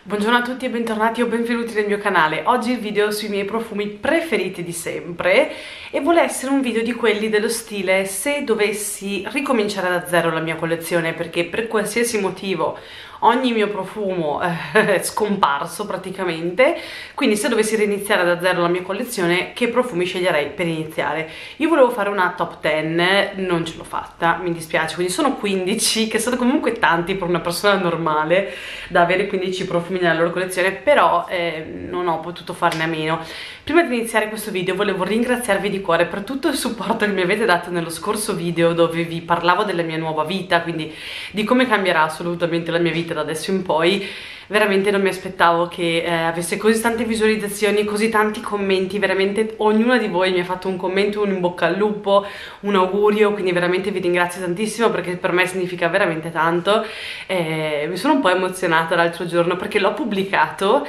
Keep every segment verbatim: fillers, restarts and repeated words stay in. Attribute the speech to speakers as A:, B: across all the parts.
A: Buongiorno a tutti e bentornati o benvenuti nel mio canale. Oggi il video sui miei profumi preferiti di sempre e vuole essere un video di quelli dello stile se dovessi ricominciare da zero la mia collezione, perché per qualsiasi motivo ogni mio profumo è scomparso praticamente, quindi se dovessi riniziare da zero la mia collezione, che profumi sceglierei per iniziare? Io volevo fare una top dieci, non ce l'ho fatta, mi dispiace, quindi sono quindici, che sono comunque tanti per una persona normale da avere quindici profumi nella loro collezione, però eh, non ho potuto farne a meno. Prima di iniziare questo video volevo ringraziarvi di cuore per tutto il supporto che mi avete dato nello scorso video, dove vi parlavo della mia nuova vita, quindi di come cambierà assolutamente la mia vita da adesso in poi. Veramente non mi aspettavo che eh, avesse così tante visualizzazioni, così tanti commenti, veramente ognuna di voi mi ha fatto un commento, un in bocca al lupo, un augurio, quindi veramente vi ringrazio tantissimo perché per me significa veramente tanto. Eh, mi sono un po' emozionata l'altro giorno perché l'ho pubblicato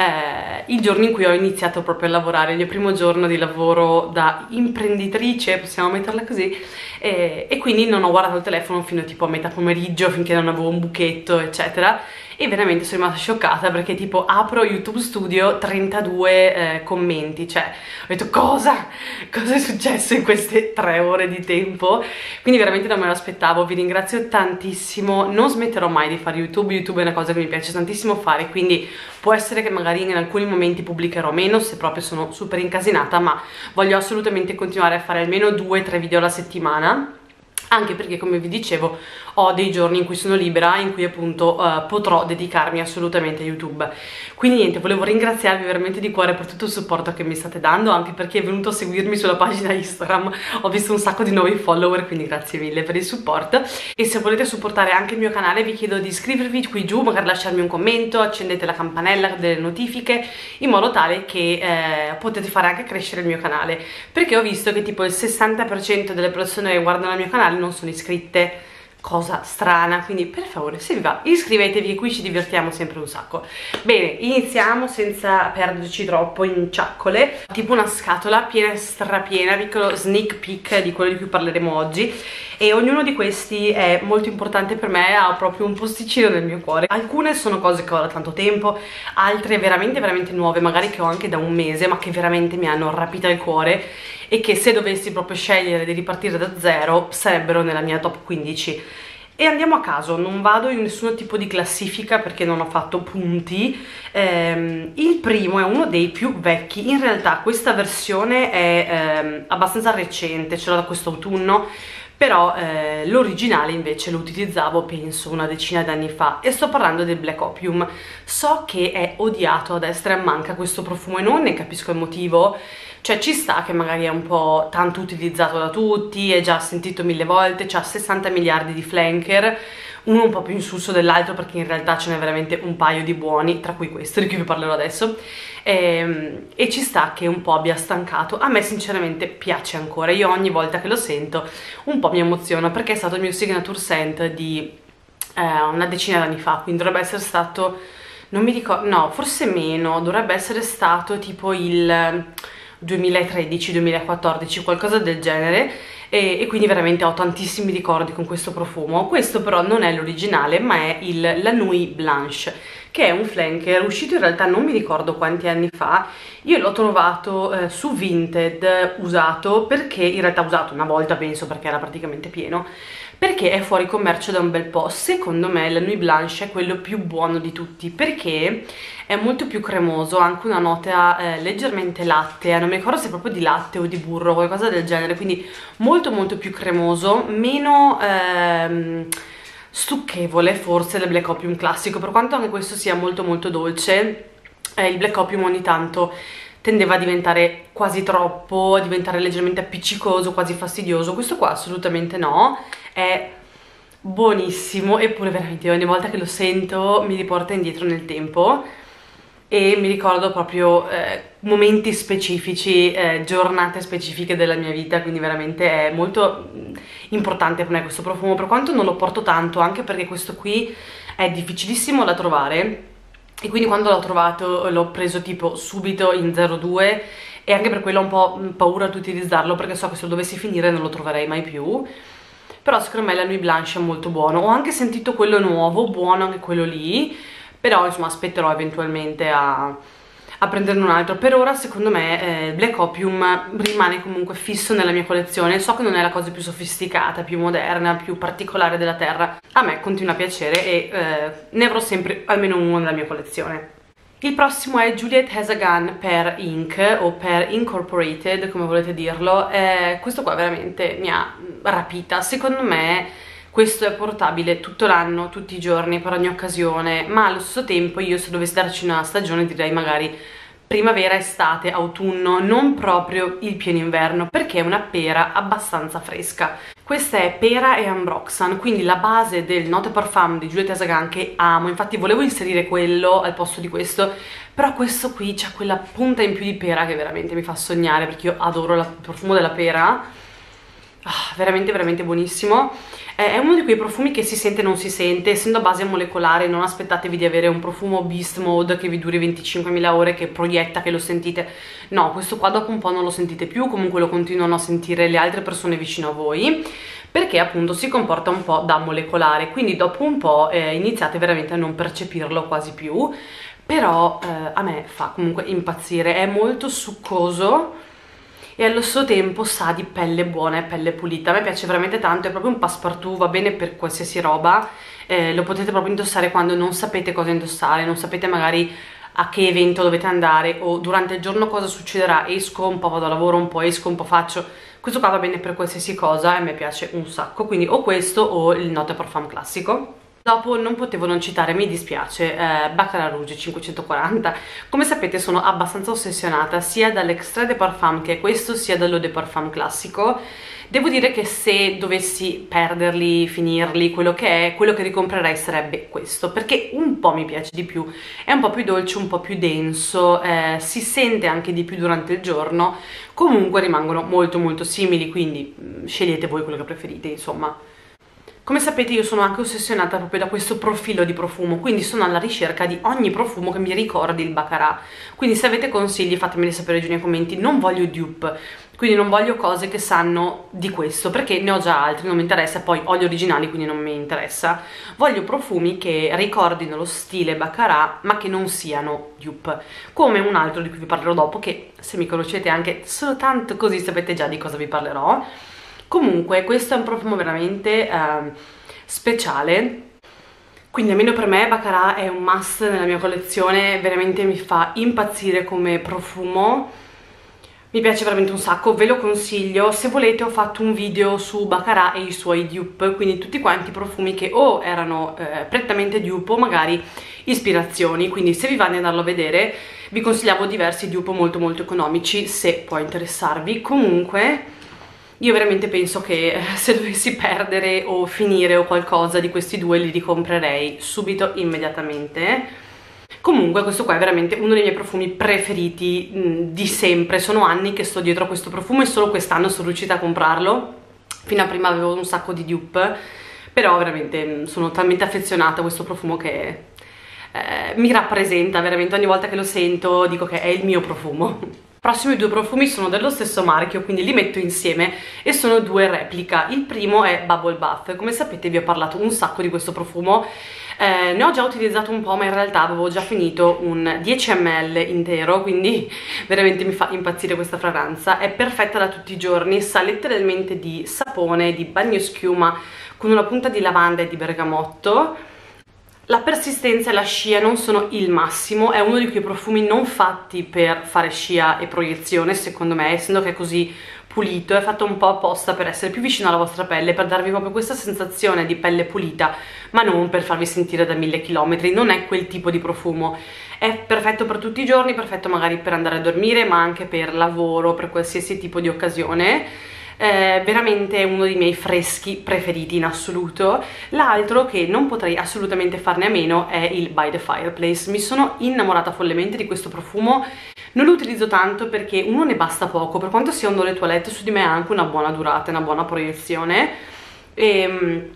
A: Eh, il giorno in cui ho iniziato proprio a lavorare, il mio primo giorno di lavoro da imprenditrice, possiamo metterla così, e, e quindi non ho guardato il telefono fino tipo a metà pomeriggio, finché non avevo un buchetto eccetera, e veramente sono rimasta scioccata perché tipo apro YouTube Studio, trentadue eh, commenti, cioè ho detto cosa? Cosa è successo in queste tre ore di tempo? Quindi veramente non me lo aspettavo, vi ringrazio tantissimo, non smetterò mai di fare YouTube, YouTube è una cosa che mi piace tantissimo fare, quindi può essere che magari in alcuni momenti pubblicherò meno se proprio sono super incasinata, ma voglio assolutamente continuare a fare almeno due tre video alla settimana, anche perché come vi dicevo ho dei giorni in cui sono libera, in cui appunto uh, potrò dedicarmi assolutamente a YouTube. Quindi niente, volevo ringraziarvi veramente di cuore per tutto il supporto che mi state dando, anche perché è venuto a seguirmi sulla pagina Instagram, ho visto un sacco di nuovi follower, quindi grazie mille per il supporto. E se volete supportare anche il mio canale vi chiedo di iscrivervi qui giù, magari lasciarmi un commento, accendete la campanella delle notifiche, in modo tale che eh, potete fare anche crescere il mio canale, perché ho visto che tipo il sessanta per cento delle persone che guardano il mio canale non sono iscritte, cosa strana, quindi per favore se vi va iscrivetevi, qui ci divertiamo sempre un sacco. Bene, iniziamo senza perderci troppo in ciaccole, tipo una scatola piena strapiena, piccolo sneak peek di quello di cui parleremo oggi, e ognuno di questi è molto importante per me, ha proprio un posticino nel mio cuore. Alcune sono cose che ho da tanto tempo, altre veramente veramente nuove, magari che ho anche da un mese, ma che veramente mi hanno rapita il cuore e che se dovessi proprio scegliere di ripartire da zero sarebbero nella mia top quindici. E andiamo a caso, non vado in nessun tipo di classifica perché non ho fatto punti. Ehm, il primo è uno dei più vecchi, in realtà questa versione è ehm, abbastanza recente, ce l'ho da quest'autunno, però eh, l'originale invece lo utilizzavo penso una decina d'anni fa, e sto parlando del Black Opium. So che è odiato a destra e a manca questo profumo e non ne capisco il motivo, cioè ci sta che magari è un po' tanto utilizzato da tutti, è già sentito mille volte, c'ha sessanta miliardi di flanker, uno un po' più insulso dell'altro perché in realtà ce n'è veramente un paio di buoni, tra cui questo di cui vi parlerò adesso, e, e ci sta che un po' abbia stancato. A me sinceramente piace ancora, io ogni volta che lo sento un po' mi emoziona perché è stato il mio signature scent di eh, una decina d'anni fa, quindi dovrebbe essere stato, non mi ricordo, no forse meno, dovrebbe essere stato tipo il duemilatredici duemilaquattordici, qualcosa del genere, e, e quindi veramente ho tantissimi ricordi con questo profumo. Questo però non è l'originale, ma è il La Nuit Blanche, che è un flanker uscito in realtà non mi ricordo quanti anni fa. Io l'ho trovato eh, su Vinted usato, perché in realtà usato una volta penso perché era praticamente pieno, perché è fuori commercio da un bel po'. Secondo me la Nuit Blanche è quello più buono di tutti perché è molto più cremoso, ha anche una nota eh, leggermente lattea, non mi ricordo se è proprio di latte o di burro, qualcosa del genere, quindi molto molto più cremoso, meno ehm, stucchevole forse del Black Opium classico, per quanto anche questo sia molto molto dolce. Eh, il Black Opium ogni tanto tendeva a diventare quasi troppo, a diventare leggermente appiccicoso, quasi fastidioso. Questo qua assolutamente no, è buonissimo, eppure veramente ogni volta che lo sento mi riporta indietro nel tempo e mi ricordo proprio eh, momenti specifici, eh, giornate specifiche della mia vita, quindi veramente è molto importante per me questo profumo, per quanto non lo porto tanto, anche perché questo qui è difficilissimo da trovare, e quindi quando l'ho trovato l'ho preso tipo subito in zero due, e anche per quello ho un po' paura di utilizzarlo perché so che se lo dovessi finire non lo troverei mai più. Però secondo me la Nuit Blanche è molto buono. Ho anche sentito quello nuovo, buono anche quello lì, però insomma aspetterò eventualmente a, a prenderne un altro. Per ora secondo me eh, Black Opium rimane comunque fisso nella mia collezione. So che non è la cosa più sofisticata, più moderna, più particolare della terra, a me continua a piacere e eh, ne avrò sempre almeno uno nella mia collezione. Il prossimo è Juliet Has a Gun per Ink o per Incorporated, come volete dirlo. Eh, questo qua veramente mi ha rapita. Secondo me questo è portabile tutto l'anno, tutti i giorni, per ogni occasione, ma allo stesso tempo io, se dovessi darci una stagione, direi magari primavera, estate, autunno, non proprio il pieno inverno, perché è una pera abbastanza fresca. Questa è pera e ambroxan, quindi la base del Note Parfum di Juliet Has a Gun, che amo. Infatti volevo inserire quello al posto di questo, però questo qui c'ha quella punta in più di pera che veramente mi fa sognare, perché io adoro il profumo della pera. Ah, veramente veramente buonissimo. È uno di quei profumi che si sente e non si sente. Essendo a base molecolare, non aspettatevi di avere un profumo beast mode che vi duri venticinquemila ore, che proietta, che lo sentite. No, questo qua dopo un po' non lo sentite più, comunque lo continuano a sentire le altre persone vicino a voi, perché appunto si comporta un po' da molecolare, quindi dopo un po' eh, iniziate veramente a non percepirlo quasi più, però eh, a me fa comunque impazzire. È molto succoso e allo stesso tempo sa di pelle buona e pelle pulita. A me piace veramente tanto, è proprio un passepartout, va bene per qualsiasi roba. Eh, lo potete proprio indossare quando non sapete cosa indossare, non sapete magari a che evento dovete andare o durante il giorno cosa succederà. Esco un po', vado a lavoro, un po' esco, un po' faccio. Questo qua va bene per qualsiasi cosa e a me piace un sacco, quindi o questo o il Note Parfum classico. Dopo non potevo non citare, mi dispiace, eh, Baccarat Rouge cinquecentoquaranta. Come sapete sono abbastanza ossessionata sia dall'Extrait de Parfum, che è questo, sia dall'Eau de Parfum classico. Devo dire che se dovessi perderli, finirli, quello che è, quello che ricomprerei sarebbe questo, perché un po' mi piace di più, è un po' più dolce, un po' più denso, eh, si sente anche di più durante il giorno, comunque rimangono molto molto simili, quindi mh, scegliete voi quello che preferite, insomma. Come sapete io sono anche ossessionata proprio da questo profilo di profumo, quindi sono alla ricerca di ogni profumo che mi ricordi il Baccarat. Quindi se avete consigli fatemeli sapere giù nei commenti. Non voglio dupe, quindi non voglio cose che sanno di questo, perché ne ho già altri, non mi interessa, poi ho gli originali quindi non mi interessa. Voglio profumi che ricordino lo stile Baccarat ma che non siano dupe, come un altro di cui vi parlerò dopo, che se mi conoscete anche solo tanto così sapete già di cosa vi parlerò. Comunque questo è un profumo veramente eh, speciale, quindi almeno per me Baccarat è un must nella mia collezione, veramente mi fa impazzire come profumo, mi piace veramente un sacco, ve lo consiglio. Se volete ho fatto un video su Baccarat e i suoi dupe, quindi tutti quanti profumi che o erano eh, prettamente dupe o magari ispirazioni, quindi se vi va di andarlo a vedere vi consigliavo diversi dupe molto molto economici, se può interessarvi. Comunque io veramente penso che se dovessi perdere o finire o qualcosa di questi due li ricomprerei subito, immediatamente. Comunque questo qua è veramente uno dei miei profumi preferiti mh, di sempre. Sono anni che sto dietro a questo profumo e solo quest'anno sono riuscita a comprarlo. Fino a prima avevo un sacco di dupe, però veramente mh, sono talmente affezionata a questo profumo che eh, mi rappresenta veramente. Ogni volta che lo sento dico che è il mio profumo. I prossimi due profumi sono dello stesso marchio, quindi li metto insieme e sono due replica. Il primo è Bubble Bath. Come sapete vi ho parlato un sacco di questo profumo, eh, ne ho già utilizzato un po', ma in realtà avevo già finito un dieci millilitri intero, quindi veramente mi fa impazzire questa fragranza. È perfetta da tutti i giorni, sa letteralmente di sapone, di bagnoschiuma con una punta di lavanda e di bergamotto. La persistenza e la scia non sono il massimo, è uno di quei profumi non fatti per fare scia e proiezione, secondo me, essendo che è così pulito, è fatto un po' apposta per essere più vicino alla vostra pelle, per darvi proprio questa sensazione di pelle pulita, ma non per farvi sentire da mille chilometri. Non è quel tipo di profumo, è perfetto per tutti i giorni, perfetto magari per andare a dormire, ma anche per lavoro, per qualsiasi tipo di occasione. Eh, veramente uno dei miei freschi preferiti in assoluto. L'altro che non potrei assolutamente farne a meno è il By the Fireplace. Mi sono innamorata follemente di questo profumo, non lo utilizzo tanto perché uno ne basta poco, per quanto sia un eau de toilette su di me ha anche una buona durata, una buona proiezione e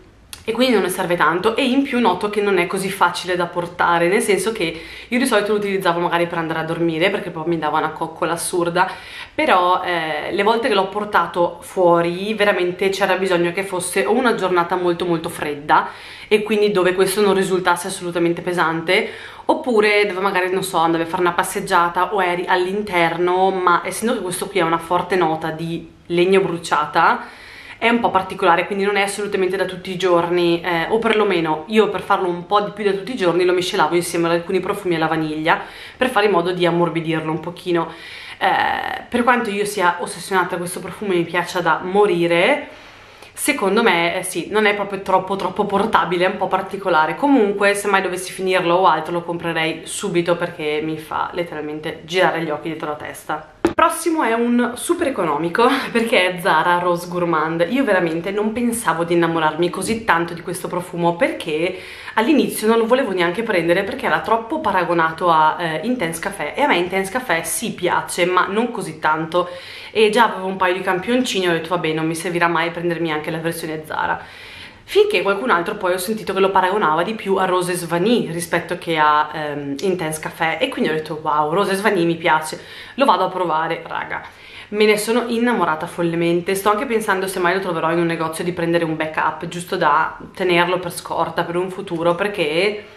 A: e quindi non ne serve tanto, e in più noto che non è così facile da portare, nel senso che io di solito lo utilizzavo magari per andare a dormire perché poi mi dava una coccola assurda, però eh, le volte che l'ho portato fuori veramente c'era bisogno che fosse o una giornata molto molto fredda e quindi dove questo non risultasse assolutamente pesante, oppure dove magari, non so, andavi a fare una passeggiata o eri all'interno, ma essendo che questo qui ha una forte nota di legno bruciata è un po' particolare, quindi non è assolutamente da tutti i giorni, eh, o perlomeno io per farlo un po' di più da tutti i giorni lo miscelavo insieme ad alcuni profumi alla vaniglia per fare in modo di ammorbidirlo un pochino. Eh, per quanto io sia ossessionata da questo profumo e mi piaccia da morire, secondo me eh, sì, non è proprio troppo troppo portabile, è un po' particolare. Comunque se mai dovessi finirlo o altro lo comprerei subito perché mi fa letteralmente girare gli occhi dietro la testa. Il prossimo è un super economico perché è Zara Rose Gourmand. Io veramente non pensavo di innamorarmi così tanto di questo profumo perché all'inizio non lo volevo neanche prendere perché era troppo paragonato a eh, Intense Café, e a me Intense Café sì piace ma non così tanto, e già avevo un paio di campioncini e ho detto vabbè, non mi servirà mai prendermi anche la versione Zara, finché qualcun altro poi ho sentito che lo paragonava di più a Roses Vanille rispetto che a um, Intense Café, e quindi ho detto wow, Roses Vanille mi piace, lo vado a provare, raga. Me ne sono innamorata follemente, sto anche pensando se mai lo troverò in un negozio di prendere un backup giusto da tenerlo per scorta per un futuro, perché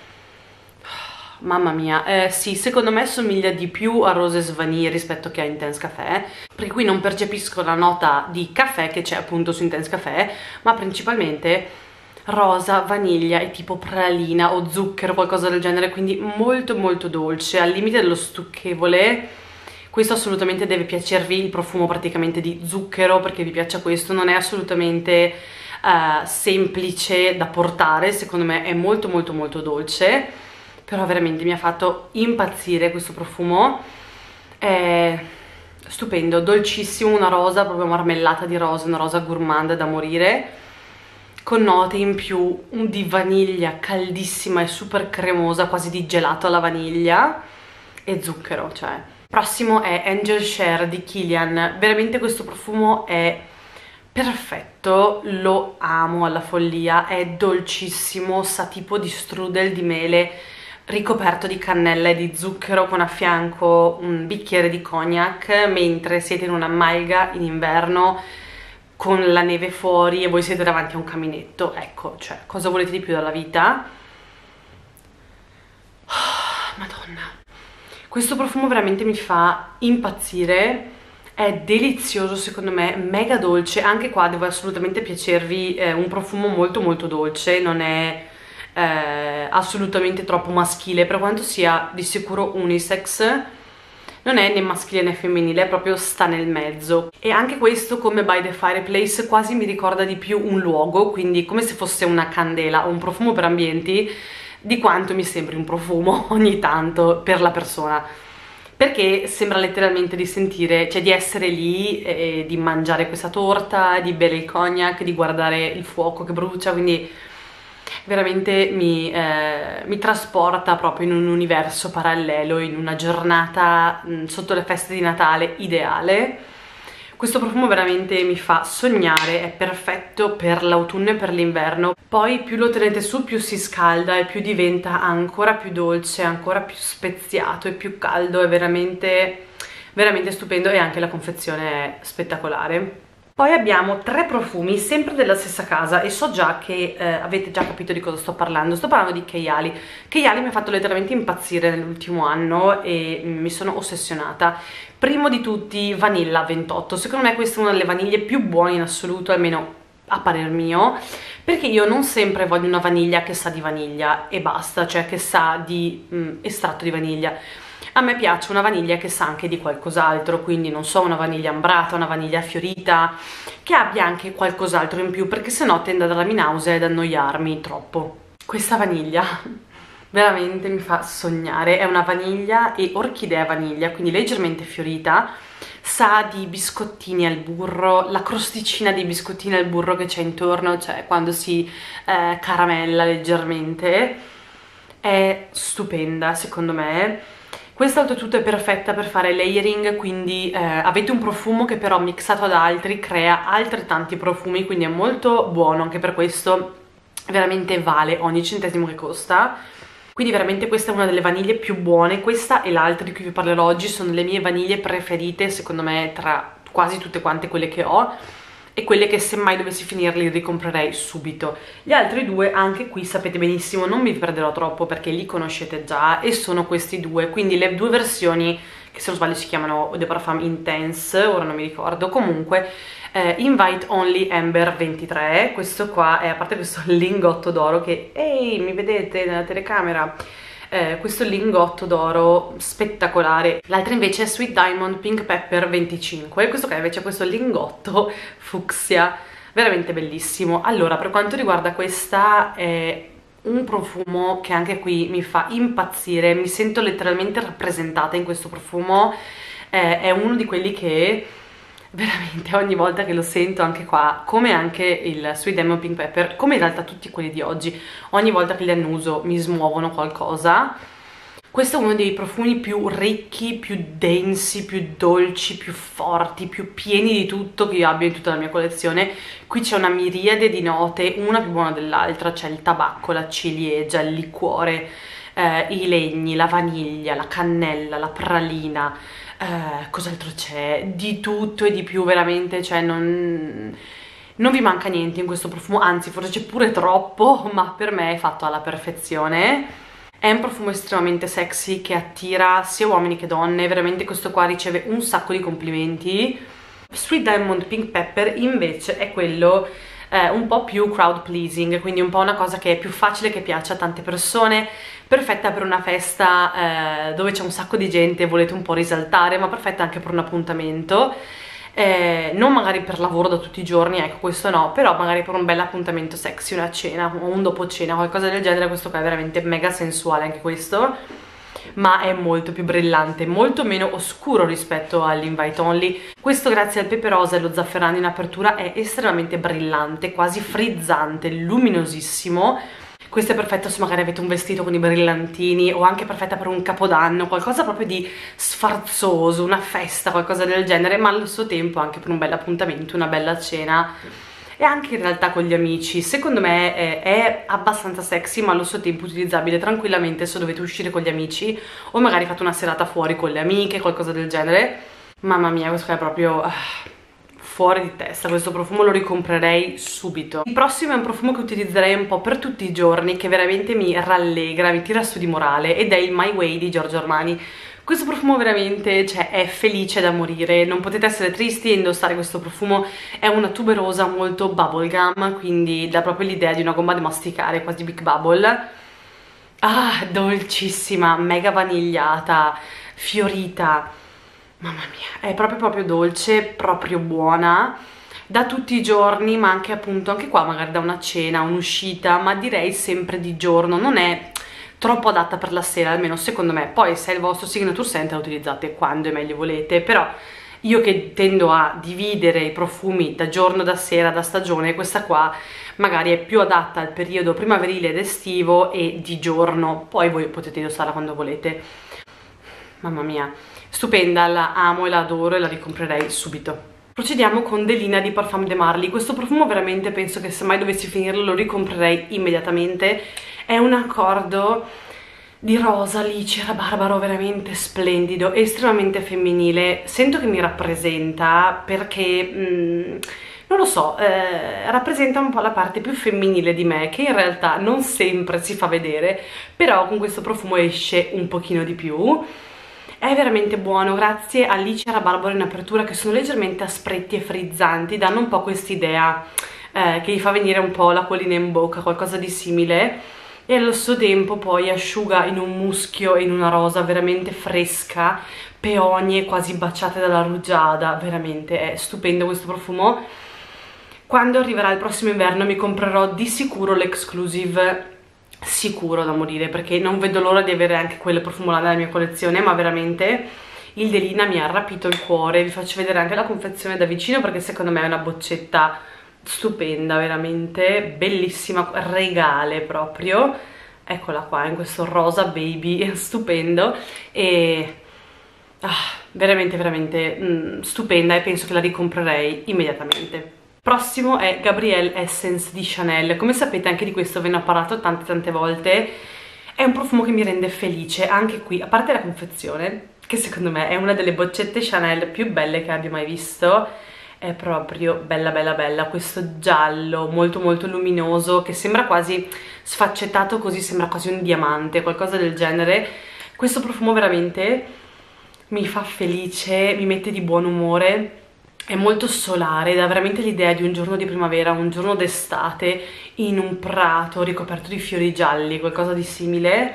A: mamma mia, eh, sì, secondo me somiglia di più a Roses Vanille rispetto che a Intense Café, perché qui non percepisco la nota di caffè che c'è appunto su Intense Café, ma principalmente rosa, vaniglia e tipo pralina o zucchero, qualcosa del genere, quindi molto molto dolce, al limite dello stucchevole. Questo assolutamente deve piacervi, il profumo praticamente di zucchero, perché vi piaccia questo, non è assolutamente uh, semplice da portare, secondo me è molto molto molto dolce, però veramente mi ha fatto impazzire questo profumo, è stupendo, dolcissimo, una rosa, proprio marmellata di rosa, una rosa gourmand da morire, con note in più di vaniglia caldissima e super cremosa, quasi di gelato alla vaniglia, e zucchero, cioè. Prossimo è Angel Share di Kilian. Veramente questo profumo è perfetto, lo amo alla follia, è dolcissimo, sa tipo di strudel di mele ricoperto di cannella e di zucchero, con a fianco un bicchiere di cognac mentre siete in una malga in inverno con la neve fuori e voi siete davanti a un caminetto. Ecco, cioè, cosa volete di più dalla vita? Oh, Madonna, questo profumo veramente mi fa impazzire, è delizioso secondo me, mega dolce, anche qua deve assolutamente piacervi, eh, un profumo molto molto dolce, non è eh, assolutamente troppo maschile, per quanto sia di sicuro unisex, non è né maschile né femminile, proprio sta nel mezzo. E anche questo, come By the Fireplace, quasi mi ricorda di più un luogo, quindi come se fosse una candela o un profumo per ambienti, di quanto mi sembri un profumo ogni tanto per la persona, perché sembra letteralmente di sentire, cioè di essere lì e di mangiare questa torta, di bere il cognac, di guardare il fuoco che brucia, quindi veramente mi, eh, mi trasporta proprio in un universo parallelo, in una giornata mh, sotto le feste di Natale ideale. Questo profumo veramente mi fa sognare, è perfetto per l'autunno e per l'inverno. Poi più lo tenete su più si scalda e più diventa ancora più dolce, ancora più speziato e più caldo, è veramente, veramente stupendo, e anche la confezione è spettacolare. Poi abbiamo tre profumi sempre della stessa casa e so già che eh, avete già capito di cosa sto parlando. Sto parlando di Kayali. Kayali mi ha fatto letteralmente impazzire nell'ultimo anno e mi sono ossessionata. Primo di tutti Vanilla ventotto, secondo me questa è una delle vaniglie più buone in assoluto, almeno a parer mio, perché io non sempre voglio una vaniglia che sa di vaniglia e basta, cioè che sa di mh, estratto di vaniglia. A me piace una vaniglia che sa anche di qualcos'altro, quindi non so, una vaniglia ambrata, una vaniglia fiorita, che abbia anche qualcos'altro in più, perché sennò tende a darmi nausea ed annoiarmi troppo. Questa vaniglia veramente mi fa sognare, è una vaniglia e orchidea vaniglia, quindi leggermente fiorita, sa di biscottini al burro, la crosticina dei biscottini al burro che c'è intorno, cioè quando si eh, caramella leggermente, è stupenda secondo me. Questa oltretutto è perfetta per fare layering, quindi eh, avete un profumo che però mixato ad altri crea altrettanti profumi, quindi è molto buono anche per questo. veramente vale ogni centesimo che costa. Quindi veramente questa è una delle vaniglie più buone. Questa e l'altra di cui vi parlerò oggi sono le mie vaniglie preferite, secondo me, tra quasi tutte quante quelle che ho, e quelle che se mai dovessi finirli ricomprerei subito. Gli altri due, anche qui sapete benissimo, non mi perderò troppo perché li conoscete già, e sono questi due, quindi le due versioni che se non sbaglio si chiamano Eau de Parfum Intense, ora non mi ricordo, comunque eh, Invite Only Amber ventitré. Questo qua è, a parte questo lingotto d'oro che, ehi, mi vedete nella telecamera? Eh, questo lingotto d'oro spettacolare. L'altra invece è Sweet Diamond Pink Pepper venticinque. Questo qua invece è questo lingotto fucsia, veramente bellissimo. Allora, per quanto riguarda questa, è un profumo che anche qui mi fa impazzire, mi sento letteralmente rappresentata in questo profumo. Eh, è uno di quelli che veramente ogni volta che lo sento, anche qua, come anche il Sweet Diamond Pink Pepper, come in realtà tutti quelli di oggi, ogni volta che li annuso mi smuovono qualcosa. Questo è uno dei profumi più ricchi, più densi, più dolci, più forti, più pieni di tutto che io abbia in tutta la mia collezione. Qui c'è una miriade di note, una più buona dell'altra. C'è il tabacco, la ciliegia, il liquore, eh, i legni, la vaniglia, la cannella, la pralina. Uh, cos'altro c'è? Di tutto e di più, veramente, cioè non, non vi manca niente in questo profumo, anzi forse c'è pure troppo, ma per me è fatto alla perfezione. È un profumo estremamente sexy che attira sia uomini che donne, veramente questo qua riceve un sacco di complimenti. Sweet Diamond Pink Pepper invece è quello eh, un po' più crowd pleasing, quindi un po' una cosa che è più facile, che piace a tante persone, perfetta per una festa eh, dove c'è un sacco di gente e volete un po' risaltare, ma perfetta anche per un appuntamento, eh, non magari per lavoro da tutti i giorni, ecco, questo no, però magari per un bel appuntamento sexy, una cena o un dopo cena, qualcosa del genere. Questo qua è veramente mega sensuale anche questo, ma è molto più brillante, molto meno oscuro rispetto all'Invite Only. Questo, grazie al pepe rosa e lo zafferano in apertura, è estremamente brillante, quasi frizzante, luminosissimo. Questa è perfetta se magari avete un vestito con i brillantini, o anche perfetta per un capodanno, qualcosa proprio di sfarzoso, una festa, qualcosa del genere, ma allo stesso tempo anche per un bel appuntamento, una bella cena, e anche in realtà con gli amici. Secondo me è, è abbastanza sexy, ma allo stesso tempo utilizzabile tranquillamente se dovete uscire con gli amici, o magari fate una serata fuori con le amiche, qualcosa del genere. Mamma mia, questo è proprio Uh, fuori di testa, questo profumo lo ricomprerei subito. Il prossimo è un profumo che utilizzerei un po' per tutti i giorni, che veramente mi rallegra, mi tira su di morale, ed è il My Way di Giorgio Armani. Questo profumo veramente, cioè, è felice da morire, non potete essere tristi e indossare questo profumo. È una tuberosa molto bubblegum, quindi dà proprio l'idea di una gomma da masticare, quasi Big Bubble. Ah, dolcissima, mega vanigliata, fiorita. Mamma mia, è proprio proprio dolce, proprio buona, da tutti i giorni, ma anche appunto, anche qua magari da una cena, un'uscita, ma direi sempre di giorno. Non è troppo adatta per la sera, almeno secondo me. Poi se è il vostro signature scent la utilizzate quando e meglio volete, però io che tendo a dividere i profumi da giorno, da sera, da stagione, questa qua magari è più adatta al periodo primaverile ed estivo e di giorno, poi voi potete indossarla quando volete. Mamma mia, stupenda, la amo e la adoro e la ricomprerei subito. Procediamo con Delina di Parfum de Marly. Questo profumo veramente penso che se mai dovessi finirlo lo ricomprerei immediatamente. È un accordo di rosa, alice, rabarbaro veramente splendido, estremamente femminile. Sento che mi rappresenta perché mh, non lo so, eh, rappresenta un po' la parte più femminile di me, che in realtà non sempre si fa vedere, però con questo profumo esce un pochino di più. È veramente buono, grazie a alice e rabarbaro in apertura, che sono leggermente aspretti e frizzanti, danno un po' quest'idea eh, che gli fa venire un po' l'acquolina in bocca, qualcosa di simile, e allo stesso tempo poi asciuga in un muschio e in una rosa veramente fresca, peonie quasi baciate dalla rugiada. Veramente è stupendo questo profumo. Quando arriverà il prossimo inverno mi comprerò di sicuro l'Exclusive, sicuro da morire, perché non vedo l'ora di avere anche quelle profumolate nella mia collezione, ma veramente il Delina mi ha rapito il cuore. Vi faccio vedere anche la confezione da vicino, perché secondo me è una boccetta stupenda, veramente bellissima, regale proprio. Eccola qua in questo rosa baby stupendo, e ah, veramente veramente mm, stupenda, e penso che la ricomprerei immediatamente. Prossimo è Gabrielle Essence di Chanel. Come sapete anche di questo ve ne ho parlato tante tante volte. È un profumo che mi rende felice, anche qui, a parte la confezione, che secondo me è una delle boccette Chanel più belle che abbia mai visto. È proprio bella bella bella, questo giallo molto molto luminoso che sembra quasi sfaccettato, così sembra quasi un diamante, qualcosa del genere. Questo profumo veramente mi fa felice, mi mette di buon umore. È molto solare, dà veramente l'idea di un giorno di primavera, un giorno d'estate in un prato ricoperto di fiori gialli, qualcosa di simile.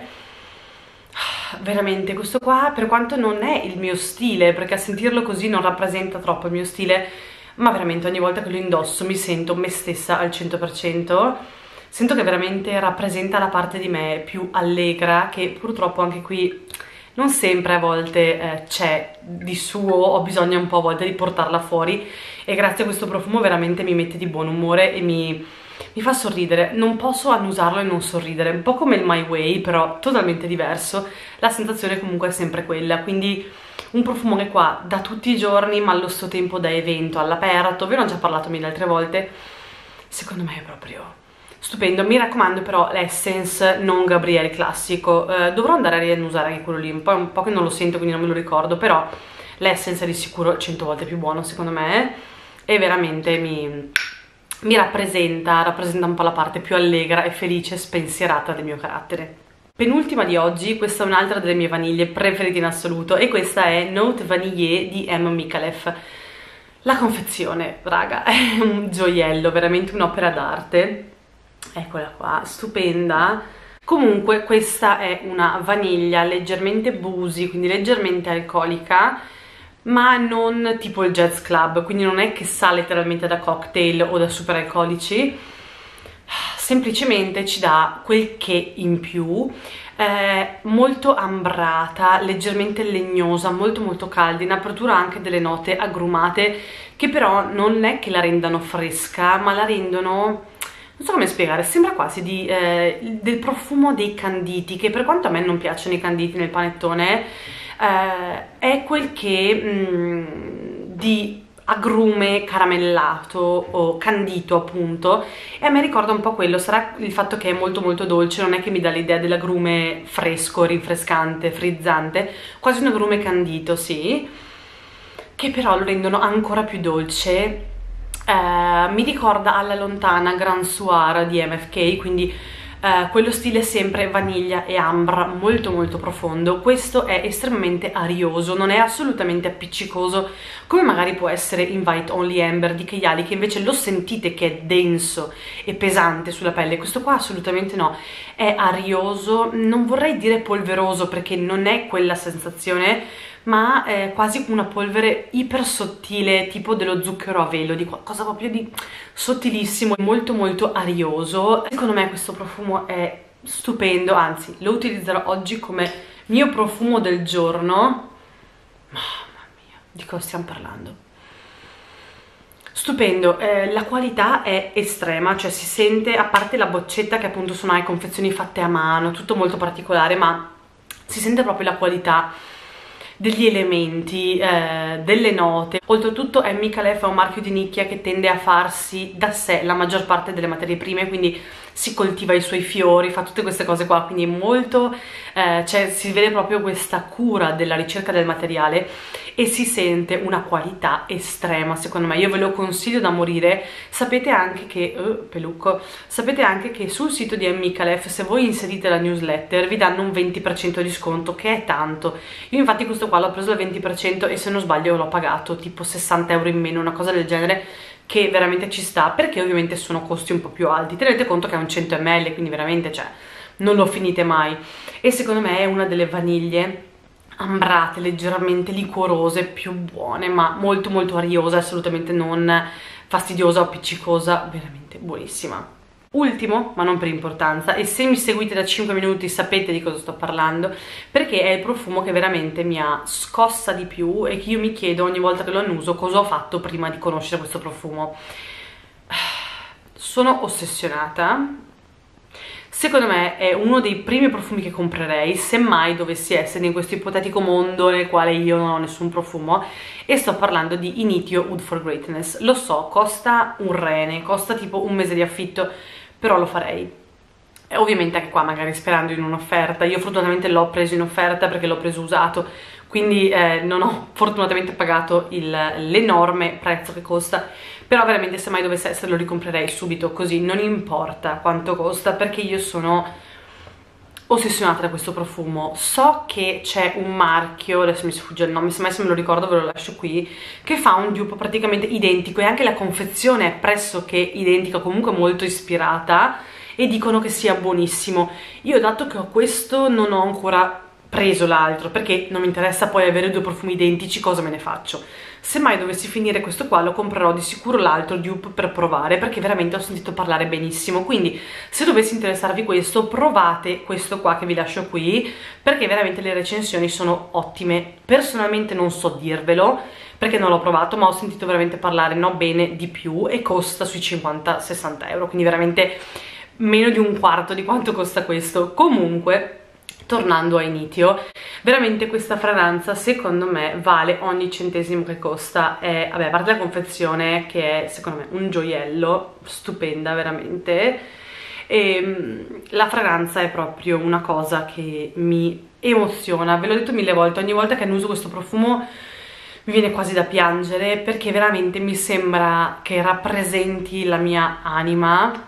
A: Veramente, questo qua, per quanto non è il mio stile, perché a sentirlo così non rappresenta troppo il mio stile, ma veramente ogni volta che lo indosso mi sento me stessa al cento per cento. Sento che veramente rappresenta la parte di me più allegra, che purtroppo anche qui non sempre, a volte eh, c'è di suo, ho bisogno un po' a volte di portarla fuori, e grazie a questo profumo veramente mi mette di buon umore e mi, mi fa sorridere. Non posso annusarlo e non sorridere, un po' come il My Way, però totalmente diverso. La sensazione comunque è sempre quella, quindi un profumo che qua da tutti i giorni, ma allo stesso tempo da evento, all'aperto. Ve ne ho già parlato mille altre volte, secondo me è proprio stupendo. Mi raccomando però l'Essence non Gabrielle classico, eh, dovrò andare a riannusare anche quello lì, un po', un po' che non lo sento quindi non me lo ricordo, però l'Essence è di sicuro cento volte più buono secondo me, e veramente mi, mi rappresenta, rappresenta un po' la parte più allegra e felice, spensierata del mio carattere. Penultima di oggi, questa è un'altra delle mie vaniglie preferite in assoluto, e questa è Note Vanille di M. Micallef. La confezione, raga, è un gioiello, veramente un'opera d'arte. Eccola qua, stupenda. Comunque questa è una vaniglia leggermente boozy, quindi leggermente alcolica, ma non tipo il Jazz Club, quindi non è che sa letteralmente da cocktail o da super alcolici, semplicemente ci dà quel che in più. È molto ambrata, leggermente legnosa, molto molto calda, in apertura anche delle note agrumate che però non è che la rendano fresca, ma la rendono, non so come spiegare, sembra quasi di, eh, del profumo dei canditi, che per quanto a me non piacciono i canditi nel panettone, eh, è quel che mh, di agrume caramellato o candito appunto, e a me ricorda un po' quello. Sarà il fatto che è molto molto dolce, non è che mi dà l'idea dell'agrume fresco, rinfrescante, frizzante, quasi un agrume candito, sì, che però lo rendono ancora più dolce. Uh, mi ricorda alla lontana Grand Soir di M F K, quindi uh, quello stile sempre vaniglia e ambra, molto molto profondo. Questo è estremamente arioso, non è assolutamente appiccicoso come magari può essere Invite Only Amber di Kayali, che invece lo sentite che è denso e pesante sulla pelle. Questo qua assolutamente no, è arioso, non vorrei dire polveroso perché non è quella sensazione, ma è quasi una polvere iper sottile, tipo dello zucchero a velo, di qualcosa proprio di sottilissimo, molto molto arioso. Secondo me questo profumo è stupendo, anzi lo utilizzerò oggi come mio profumo del giorno. Mamma mia, di cosa stiamo parlando? Stupendo, eh, la qualità è estrema, cioè si sente, a parte la boccetta che appunto sono le confezioni fatte a mano, tutto molto particolare, ma si sente proprio la qualità degli elementi, eh, delle note. Oltretutto M. Micallef è un marchio di nicchia che tende a farsi da sé la maggior parte delle materie prime, quindi si coltiva i suoi fiori, fa tutte queste cose qua, quindi molto, eh, cioè si vede proprio questa cura della ricerca del materiale e si sente una qualità estrema, secondo me. Io ve lo consiglio da morire. Sapete anche che uh, pelucco, sapete anche che sul sito di M. Micallef, se voi inserite la newsletter, vi danno un venti per cento di sconto, che è tanto. Io infatti questo qua l'ho preso al venti per cento e se non sbaglio l'ho pagato tipo sessanta euro in meno, una cosa del genere, che veramente ci sta, perché ovviamente sono costi un po' più alti. Tenete conto che è un cento millilitri, quindi veramente, cioè, non lo finite mai. E secondo me è una delle vaniglie ambrate, leggermente liquorose, più buone, ma molto molto ariosa, assolutamente non fastidiosa o appiccicosa, veramente buonissima. Ultimo, ma non per importanza, e se mi seguite da cinque minuti sapete di cosa sto parlando, perché è il profumo che veramente mi ha scossa di più e che io mi chiedo ogni volta che lo annuso cosa ho fatto prima di conoscere questo profumo. Sono ossessionata. secondo me è uno dei primi profumi che comprerei se mai dovessi essere in questo ipotetico mondo nel quale io non ho nessun profumo, e sto parlando di Initio Wood for Greatness. Lo so, costa un rene, costa tipo un mese di affitto, però lo farei. E ovviamente anche qua magari sperando in un'offerta. Io fortunatamente l'ho preso in offerta perché l'ho preso usato, quindi eh, non ho fortunatamente pagato l'enorme prezzo che costa, però veramente se mai dovesse essere lo ricomprerei subito, così non importa quanto costa, perché io sono ossessionata da questo profumo. So che c'è un marchio, adesso mi sfugge il nome, se mai se me lo ricordo ve lo lascio qui, che fa un dupe praticamente identico e anche la confezione è pressoché identica, comunque molto ispirata, e dicono che sia buonissimo. Io, dato che ho questo, non ho ancora preso l'altro perché non mi interessa poi avere due profumi identici, cosa me ne faccio? Se mai dovessi finire questo qua lo comprerò di sicuro l'altro dupe per provare, perché veramente ho sentito parlare benissimo. Quindi se dovesse interessarvi questo, provate questo qua che vi lascio qui, perché veramente le recensioni sono ottime. Personalmente non so dirvelo perché non l'ho provato, ma ho sentito veramente parlare no bene di più, e costa sui cinquanta sessanta euro, quindi veramente meno di un quarto di quanto costa questo. Comunque, tornando a Initio, veramente questa fragranza secondo me vale ogni centesimo che costa. È, vabbè, a parte la confezione che è secondo me un gioiello, stupenda veramente, e la fragranza è proprio una cosa che mi emoziona. Ve l'ho detto mille volte, ogni volta che uso questo profumo mi viene quasi da piangere, perché veramente mi sembra che rappresenti la mia anima.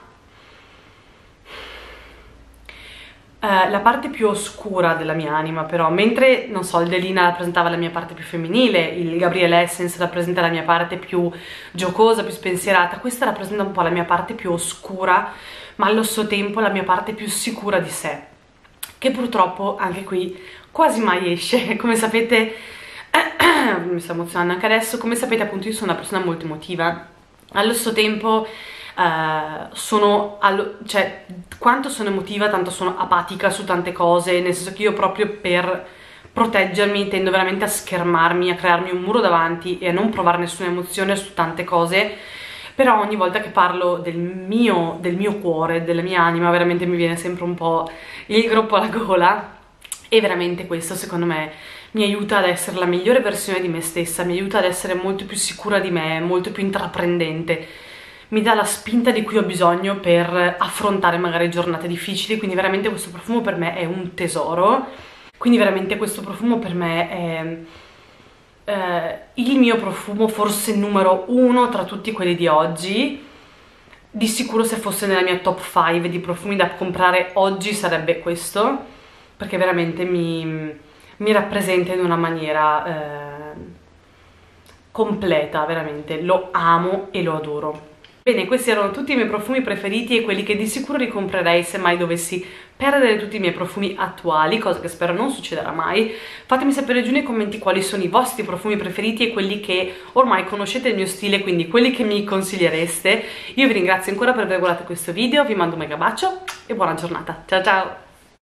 A: Uh, la parte più oscura della mia anima, però, mentre, non so, il Delina rappresentava la mia parte più femminile, il Gabrielle Essence rappresenta la mia parte più giocosa, più spensierata, questa rappresenta un po' la mia parte più oscura, ma allo stesso tempo la mia parte più sicura di sé, che purtroppo anche qui quasi mai esce. Come sapete, mi sto emozionando anche adesso, come sapete appunto io sono una persona molto emotiva, allo stesso tempo Uh, sono allo, cioè quanto sono emotiva tanto sono apatica su tante cose, nel senso che io proprio per proteggermi tendo veramente a schermarmi, a crearmi un muro davanti e a non provare nessuna emozione su tante cose. Però ogni volta che parlo del mio, del mio cuore, della mia anima, veramente mi viene sempre un po' il groppo alla gola, e veramente questo secondo me mi aiuta ad essere la migliore versione di me stessa, mi aiuta ad essere molto più sicura di me, molto più intraprendente, mi dà la spinta di cui ho bisogno per affrontare magari giornate difficili. Quindi veramente questo profumo per me è un tesoro, quindi veramente questo profumo per me è eh, il mio profumo forse numero uno tra tutti quelli di oggi. Di sicuro se fosse nella mia top cinque di profumi da comprare oggi sarebbe questo, perché veramente mi, mi rappresenta in una maniera eh, completa, veramente lo amo e lo adoro. Bene, questi erano tutti i miei profumi preferiti e quelli che di sicuro ricomprerei se mai dovessi perdere tutti i miei profumi attuali, cosa che spero non succederà mai. Fatemi sapere giù nei commenti quali sono i vostri profumi preferiti e quelli che ormai conoscete il mio stile, quindi quelli che mi consigliereste. Io vi ringrazio ancora per aver guardato questo video, vi mando un mega bacio e buona giornata. Ciao ciao!